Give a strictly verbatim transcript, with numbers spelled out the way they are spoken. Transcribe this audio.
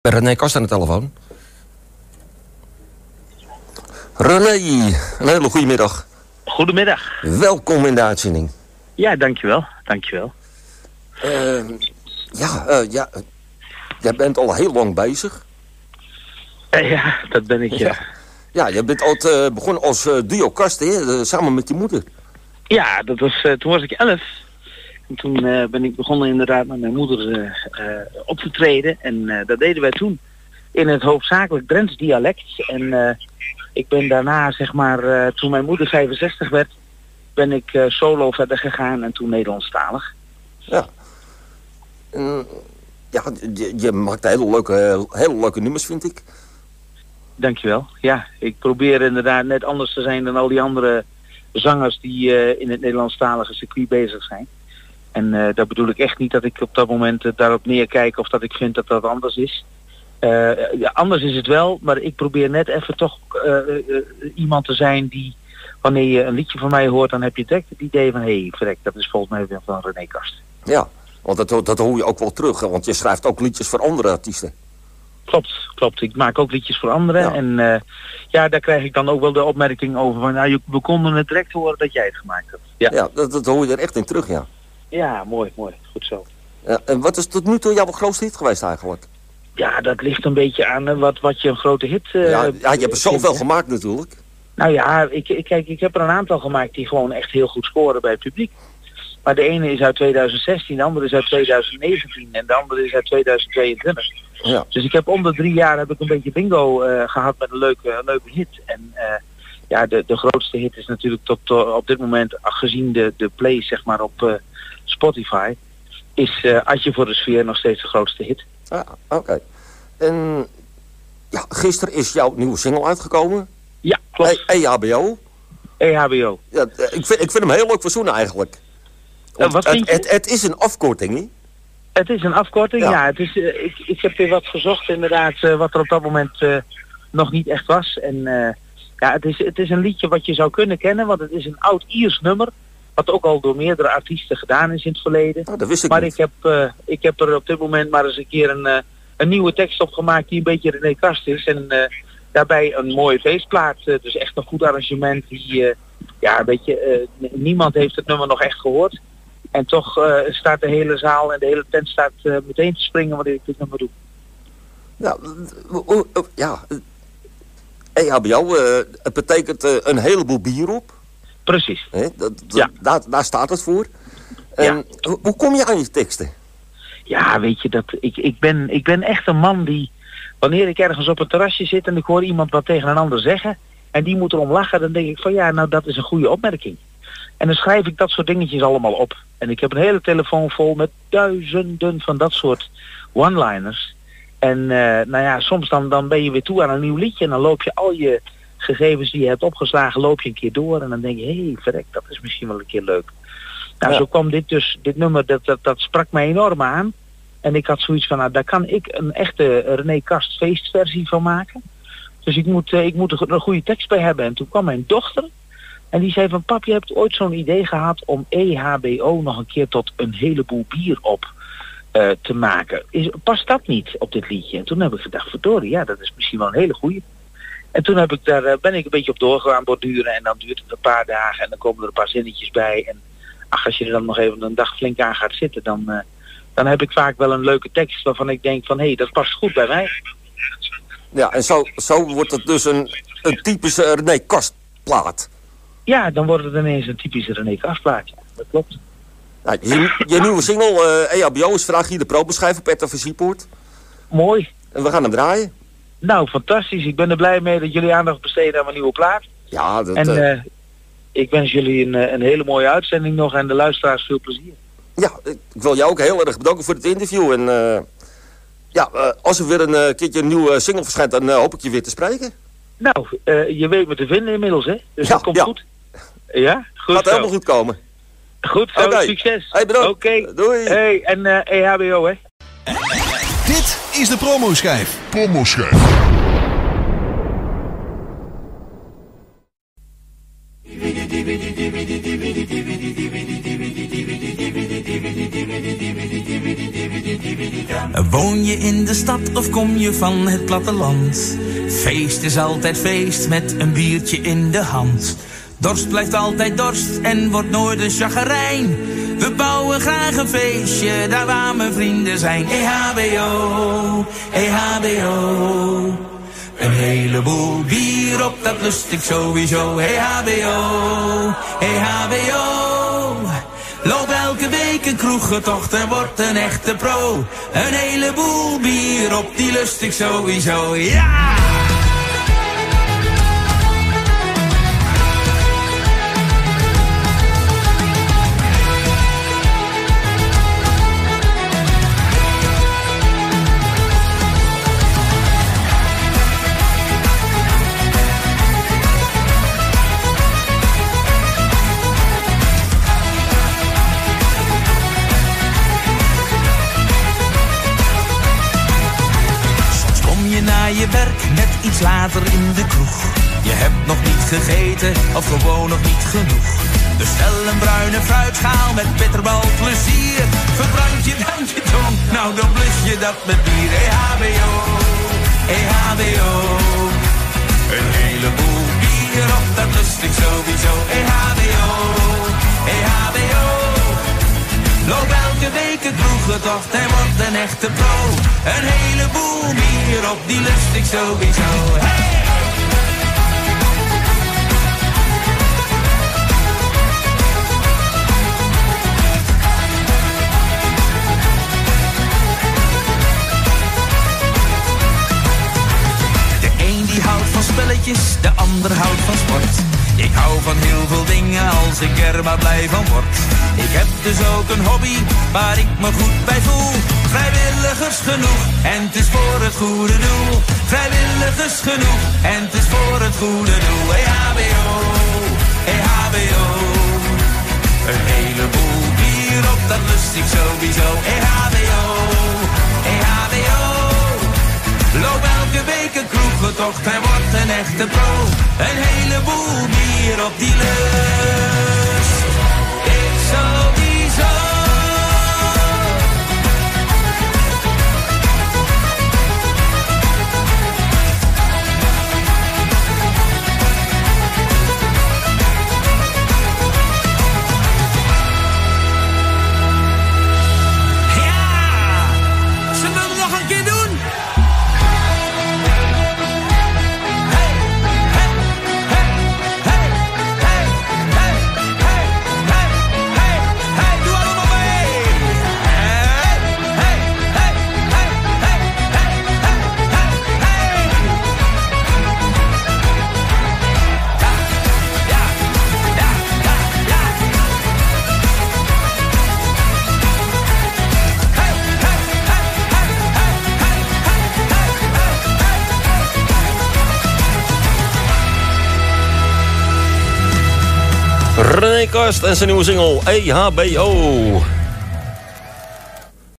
René Kast aan de telefoon. René, een hele goede middag. Goedemiddag. Welkom in de uitzending. Ja, dankjewel. Dankjewel. Uh, ja, uh, ja, jij bent al heel lang bezig. Uh, ja, dat ben ik, ja. Ja, ja je bent al uh, begonnen als uh, duo Kast, hè? Uh, samen met je moeder. Ja, dat was, uh, toen was ik elf. En toen uh, ben ik begonnen inderdaad met mijn moeder uh, uh, op te treden. En uh, dat deden wij toen in het hoofdzakelijk Drents dialect. En uh, ik ben daarna, zeg maar, uh, toen mijn moeder vijfenzestig werd, ben ik uh, solo verder gegaan en toen Nederlandstalig. Ja. Uh, ja, je, je maakt hele leuke, hele leuke nummers, vind ik. Dankjewel. Ja, ik probeer inderdaad net anders te zijn dan al die andere zangers die uh, in het Nederlandstalige circuit bezig zijn. En uh, dat bedoel ik echt niet dat ik op dat moment uh, daarop neerkijk of dat ik vind dat dat anders is. Uh, ja, anders is het wel, maar ik probeer net even toch uh, uh, iemand te zijn die, wanneer je een liedje van mij hoort, dan heb je direct het idee van, hé, hey, verrek, dat is volgens mij weer van René Kast. Ja, want dat, dat hoor je ook wel terug, hè? Want je schrijft ook liedjes voor andere artiesten. Klopt, klopt. Ik maak ook liedjes voor anderen. Ja. En uh, ja, daar krijg ik dan ook wel de opmerking over van, nou, we konden het direct horen dat jij het gemaakt hebt. Ja, ja dat, dat hoor je er echt in terug, ja. Ja, mooi, mooi. Goed zo. Ja, en wat is tot nu toe jouw grootste hit geweest eigenlijk? Ja, dat ligt een beetje aan uh, wat, wat je een grote hit... Uh, ja, ja, je hebt er zoveel gemaakt natuurlijk. Nou ja, ik, ik, kijk, ik heb er een aantal gemaakt die gewoon echt heel goed scoren bij het publiek. Maar de ene is uit tweeduizend zestien, de andere is uit tweeduizend negentien en de andere is uit tweeduizend tweeëntwintig. Ja. Dus ik heb om de drie jaar heb ik een beetje bingo uh, gehad met een leuke, een leuke hit. En uh, ja, de, de grootste hit is natuurlijk tot uh, op dit moment, gezien de, de plays zeg maar op uh, Spotify, is uh, Adje voor de Sfeer nog steeds de grootste hit. Ah, oké. Okay. En ja, gisteren is jouw nieuwe single uitgekomen. Ja, klopt. E H B O. E H B O. Ja, ik vind, ik vind hem heel leuk verzoenen eigenlijk. Uh, wat vind het, het, het is een afkorting, niet? Het is een afkorting, ja. ja het is, uh, ik, ik heb weer wat gezocht inderdaad, uh, wat er op dat moment uh, nog niet echt was. En uh, ja, het is, het is een liedje wat je zou kunnen kennen, want het is een oud Iers nummer. Wat ook al door meerdere artiesten gedaan is in het verleden. Oh, dat wist ik maar niet. Ik, heb, uh, ik heb er op dit moment maar eens een keer een, uh, een nieuwe tekst op gemaakt die een beetje René Kast is. En uh, daarbij een mooie feestplaat. Uh, dus echt een goed arrangement. Die, uh, ja, een beetje, uh, niemand heeft het nummer nog echt gehoord. En toch uh, staat de hele zaal en de hele tent staat uh, meteen te springen wanneer ik dit nummer doe. Ja, uh, uh, uh, ja. E H B O, uh, het betekent uh, een heleboel bier op. Precies. He, dat, dat, ja. daar, daar staat het voor. En, ja. hoe, hoe kom je aan je teksten? Ja, weet je, dat, ik, ik, ben, ik ben echt een man die, wanneer ik ergens op een terrasje zit en ik hoor iemand wat tegen een ander zeggen en die moet erom lachen, dan denk ik van ja, nou dat is een goede opmerking. En dan schrijf ik dat soort dingetjes allemaal op. En ik heb een hele telefoon vol met duizenden van dat soort one-liners. En uh, nou ja, soms dan, dan ben je weer toe aan een nieuw liedje en dan loop je al je gegevens die je hebt opgeslagen, loop je een keer door en dan denk je, hé, hey, verrek, dat is misschien wel een keer leuk. Nou, ja. Zo kwam dit dus, dit nummer, dat, dat, dat sprak mij enorm aan. En ik had zoiets van, nou, daar kan ik een echte René Kast feestversie van maken. Dus ik moet, uh, ik moet er een goede tekst bij hebben. En toen kwam mijn dochter en die zei van, pap, je hebt ooit zo'n idee gehad om E H B O nog een keer tot een heleboel bier op uh, te maken. Is, past dat niet op dit liedje? En toen heb ik gedacht, verdorie, ja, dat is misschien wel een hele goeie. En toen heb ik daar, uh, ben ik een beetje op doorgegaan borduren en dan duurt het een paar dagen en dan komen er een paar zinnetjes bij. En ach, als je er dan nog even een dag flink aan gaat zitten, dan, uh, dan heb ik vaak wel een leuke tekst waarvan ik denk van, hé, hey, dat past goed bij mij. Ja, en zo, zo wordt het dus een, een typische René Kast plaat. Ja, dan wordt het ineens een typische René Kast plaat, ja. Dat klopt. Nou, je, je nieuwe single, uh, E H B O, is Vraag hier de probeschijf op R T V Seaport. Mooi. En we gaan hem draaien. Nou, fantastisch. Ik ben er blij mee dat jullie aandacht besteden aan mijn nieuwe plaat. Ja, dat... En uh, uh... ik wens jullie een, een hele mooie uitzending nog en de luisteraars veel plezier. Ja, ik wil jou ook heel erg bedanken voor het interview. En uh, ja, uh, als er weer een uh, keertje een nieuwe single verschijnt, dan uh, hoop ik je weer te spreken. Nou, uh, je weet me te vinden inmiddels, hè? Dus ja, dat komt ja. goed. Ja, goed. Gaat zo. helemaal goed komen. Goed zo, okay. Succes. Hey, bedankt. Oké. Okay. Doei. Hey, en uh, E H B O, hè? Dit is de promoschijf. Promoschijf. Woon je in de stad of kom je van het platteland? Feest is altijd feest met een biertje in de hand. Dorst blijft altijd dorst en wordt nooit een chagrijn. We bouwen graag een feestje, daar waar mijn vrienden zijn. E H B O, E H B O. Een heleboel bier op, dat lust ik sowieso. E H B O, E H B O. Loop elke week een kroegentocht en wordt een echte pro. Een heleboel bier op, die lust ik sowieso, ja! Je werk net iets later in de kroeg. Je hebt nog niet gegeten of gewoon nog niet genoeg. Dus stel een bruine fruitschaal met bitterbal plezier. Verbrand je dan je tong, nou dan blus je dat met bier. E H B O, E H B O. Een heleboel bier op, dat lust ik sowieso. E H B O, E H B O. Loop elke week een kroegentocht en wordt een echte pro. Een heleboel bier op, die lust ik sowieso. Hey! De een die houdt van spelletjes, de ander houdt van sport. Ik hou van heel veel dingen als ik er maar blij van word. Ik heb dus ook een hobby waar ik me goed bij voel. Vrijwilligers genoeg en het is voor het goede doel. Vrijwilligers genoeg en het is voor het goede doel. E H B O, E H B O. Een heleboel bier op, dat lust ik sowieso. E H B O, E H B O. Loop elke week een kroegentocht en wordt een echte pro. Een heleboel bier op, die lust ik sowieso. René Kast en zijn nieuwe single E H B O.